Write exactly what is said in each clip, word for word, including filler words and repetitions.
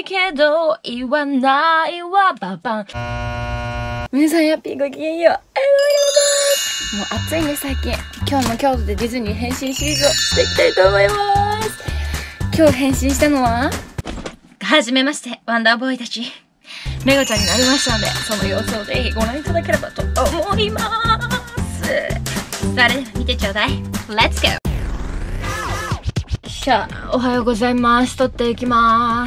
けど言わないわババン。皆さん、ハッピーごきげんよう。ありがとうございます。もう暑いね最近。今日も京都でディズニー変身シリーズをしていきたいと思います。今日変身したのははじめましてワンダーボーイたち、メガちゃんになりましたので、その様子をぜひご覧いただければと思います。それでは見てちょうだい。 Let's go。 しゃあ、おはようございます。撮っていきます。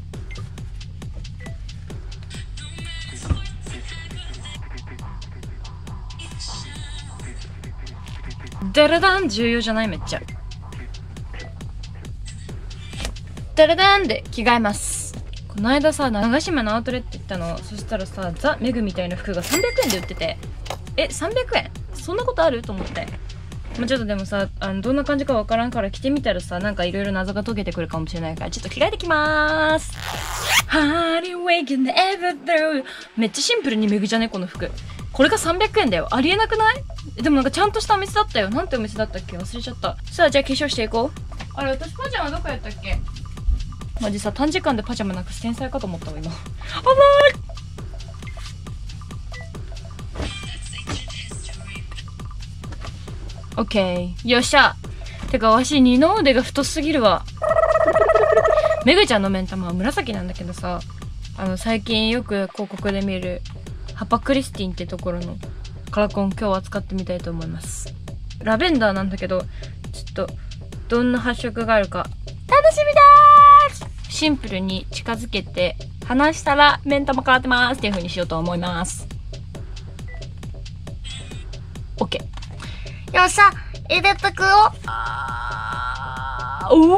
ダラダン、重要じゃない？めっちゃダラダンで着替えます。この間さ、長島のアウトレット行ったの。そしたらさ、ザ・メグみたいな服がさんびゃくえんで売ってて、え、さんびゃくえん？そんなことあると思って。まあ、ちょっとでもさ、あのどんな感じかわからんから着てみたらさ、なんかいろいろ謎が解けてくるかもしれないから、ちょっと着替えてきまーす。めっちゃシンプルにメグじゃねこの服。これがさんびゃくえんだよ。ありえなくない？でもなんかちゃんとしたお店だったよ。なんてお店だったっけ忘れちゃった。さあ、じゃあ化粧していこう。あれ、私パジャマどこやったっけ？マジさ、短時間でパジャマなくす天才かと思ったわ今。あばーい。オッケー、よっしゃ。てかわし二の腕が太すぎるわ。めぐちゃんの目ん玉は紫なんだけどさ、あの最近よく広告で見るハパクリスティンってところのカラコン、今日は使ってみたいと思います。ラベンダーなんだけど、ちょっとどんな発色があるか楽しみだー。シンプルに近づけて離したら目ん玉変わってますっていう風にしようと思います。 OK。 よっしゃ、入れてくよ。あー、お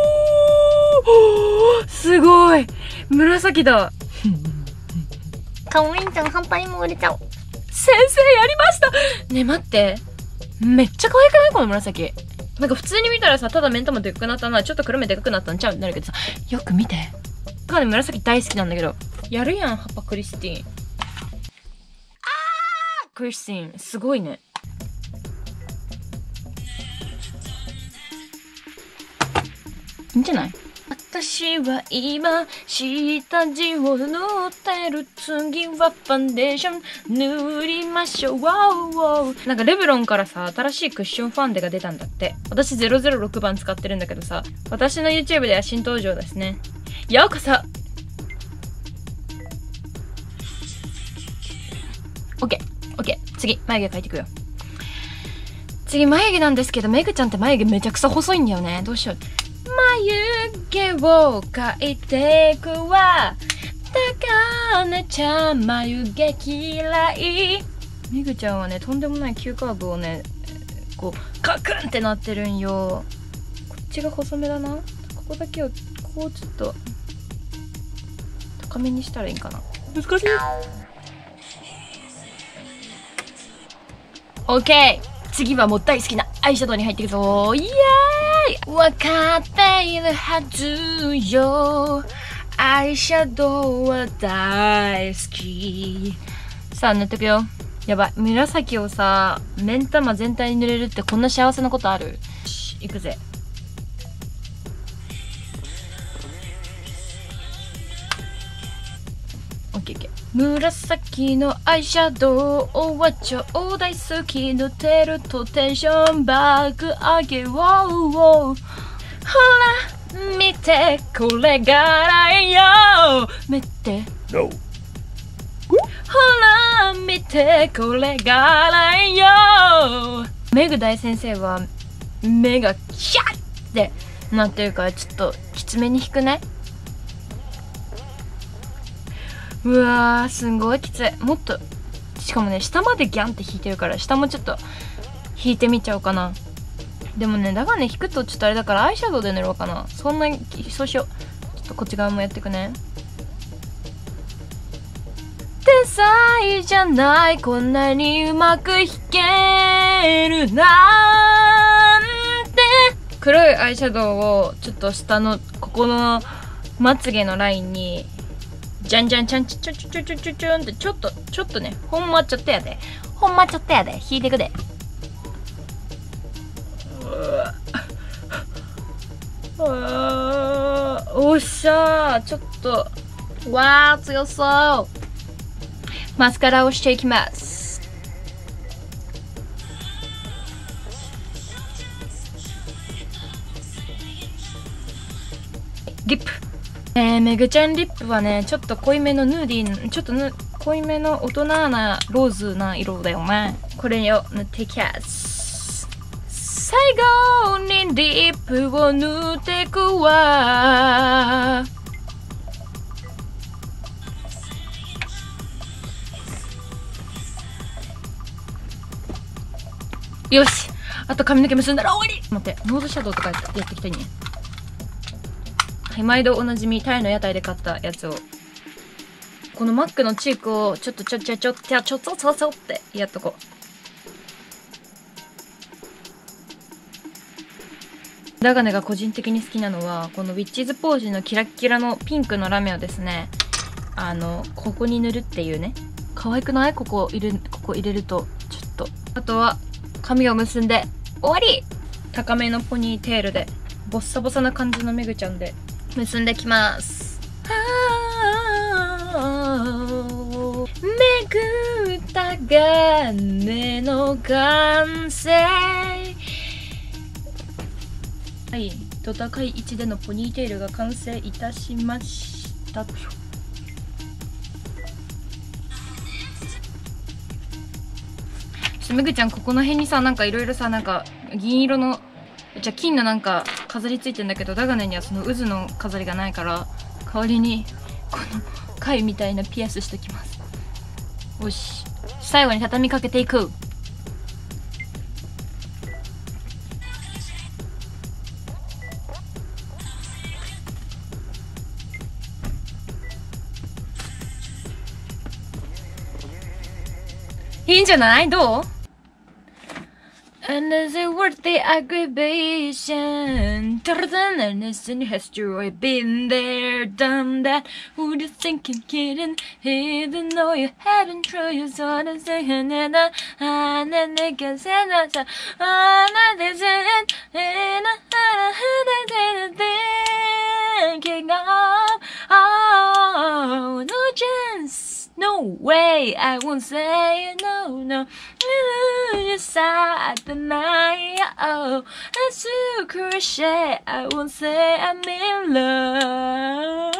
ー、すごい紫だ。かわいいんちゃん、反対も売れちゃう。先生やりました。ねえ待って、めっちゃ可愛くないこの紫。なんか普通に見たらさ、ただ目ん玉でかくなったな、ちょっと黒目でかくなったんちゃうってなるけどさ、よく見て。だからね、紫大好きなんだけど。やるやん、ハッパクリスティン。あー、クリスティンすごいね。いいんじゃない？私は今下地を塗ってる。次はファンデーション塗りましょう。なんかレブロンからさ、新しいクッションファンデが出たんだって。私ゼロゼロろくばん使ってるんだけどさ、私の YouTube では新登場ですね。ようこそ。 OKOK。 次眉毛描いていくよ。次眉毛なんですけど、メグちゃんって眉毛めちゃくちゃ細いんだよね。どうしよう。眉毛を描いてくわ。だからちゃん眉毛嫌い。めぐちゃんはね、とんでもない急カーブをね、こうカクンってなってるんよ。こっちが細めだな。ここだけをこうちょっと高めにしたらいいんかな。難しい。オッケー。次はもう大好きなアイシャドウに入っていくぞ。イエーイ。わかっているはずよ。アイシャドウは大好き。さあ塗ってくよ。やばい、紫をさ、目ん玉全体に塗れるってこんな幸せなことある？いくぜ。オッケーオッケー。紫のアイシャドウは超大好き。塗ってるとテンション爆上げ。ウォーウォー。ほら見て、これがライよ。見て、no。 ほら見て、これがライよ。メグ大先生は目がキャッってなってるから、ちょっときつめに引くね。うわー、すんごいきつい。もっと、しかもね、下までギャンって引いてるから、下もちょっと引いてみちゃおうかな。でもね、だからね、引くとちょっとあれだから、アイシャドウで塗ろうかな。そんなに、そうしよう。ちょっとこっち側もやっていくね。天才じゃない、こんなにうまく弾けるなんて。黒いアイシャドウをちょっと下のここのまつげのラインにじゃんじゃんちゃんちょちょちょちょちょちょちょんってちょっとちょっとね、ほんまちょっとやで、ほんまちょっとやで引いてくで。あーおっしゃー、ちょっと、わー、強そう。マスカラをしていきます。リップ。えー、めぐちゃんリップはね、ちょっと濃いめのヌーディー、ちょっとぬ濃いめの大人なローズな色だよね。これを塗っていきます。最後にリップを塗っていくわ。よし、あと髪の毛結んだら終わり。待って、ノーズシャドウとかやっていきたいね。はい、毎度おなじみタイの屋台で買ったやつを、このマックのチークをちょっとちょちょちょちょちょちょちょちょってやっとこう。ダガネが個人的に好きなのはこのウィッチーズポージのキラッキラのピンクのラメをですね、あのここに塗るっていうね。可愛くない？ここ入れここ入れるとちょっと。あとは髪を結んで終わり。高めのポニーテールでボッサボサな感じのめぐちゃんで結んできます。めぐった金の完成。はい、と高い位置でのポニーテールが完成いたしましたと。めぐちゃんここの辺にさ、なんかいろいろさ、なんか銀色のじゃ金のなんか飾りついてんだけど、ダガネにはその渦の飾りがないから、代わりにこの貝みたいなピアスしときます。よし、最後に畳みかけていく。いいんじゃない？どう？And is it worth the aggravation? Innocent history, been there, done that. Who do you think you're kidding? Even though you hadn't tried, you saw the second and I and then they can say that I'm not it, and I had thinking of oh no chance, no way, I won't say no, no. You said the night, oh, it's too cliche. I won't say I'm in love.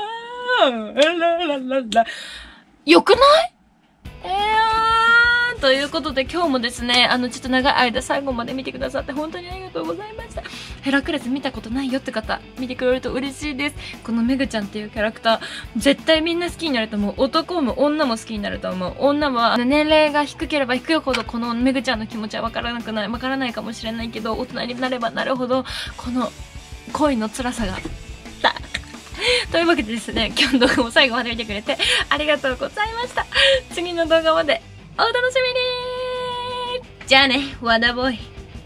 よくない？えー、ということで今日もですね、あのちょっと長い間最後まで見てくださって本当にありがとうございました。ヘラクレス見たことないよって方、見てくれると嬉しいです。このめぐちゃんっていうキャラクター、絶対みんな好きになると思う。男も女も好きになると思う。女は年齢が低ければ低いほどこのめぐちゃんの気持ちはわからなくない、わからないかもしれないけど、大人になればなるほどこの恋の辛さがというわけでですね、今日の動画も最後まで見てくれてありがとうございました。次の動画までお楽しみに。じゃあね、ワダボーイ。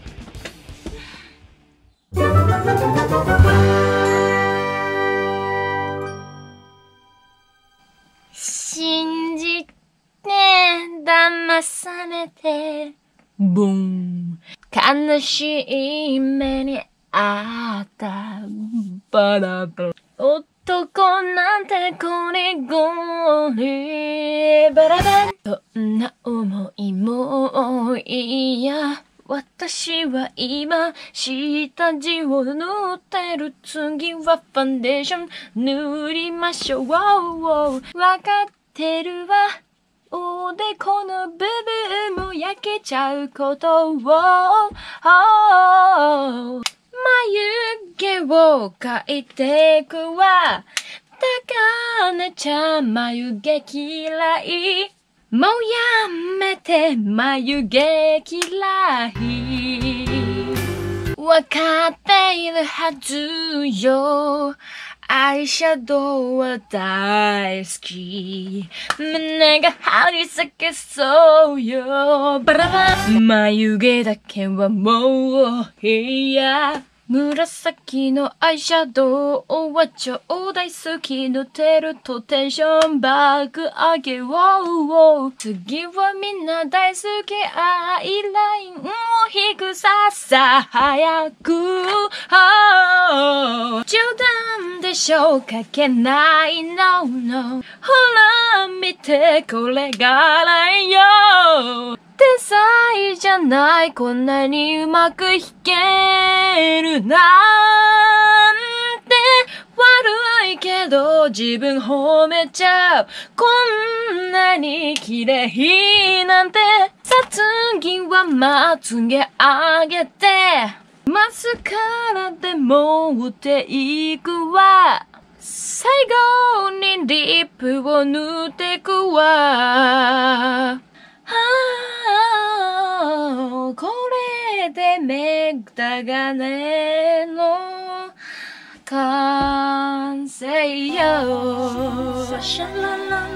信じて騙されてボン、悲しい目にあったバラバラ、男なんてこりごりバラバラ、そんな思いもいや、私は今下地を塗ってる。次はファンデーション塗りましょう。わかってるわ、おでこの部分も焼けちゃうことを。眉毛を描いてくわ。高根ちゃん眉毛嫌い。もうやめて眉毛嫌い。わかっているはずよ。アイシャドウは大好き。胸が張り裂けそうよ。バラバラ。眉毛だけはもういいや。 紫のアイシャドウは超大好き。塗ってるとテンション爆上げ。次はみんな大好き。アイラインを引くささ早く。冗談でしょかけないのの。ほら見てこれがラインよ。天才じゃないこんなにうまく弾けるなんて。悪いけど自分褒めちゃう。こんなに綺麗なんて。さあ次はまつげ上げてマスカラでもっていくわ。最後にリップを塗ってくわ。これでメグタガネの完成よ。シャララ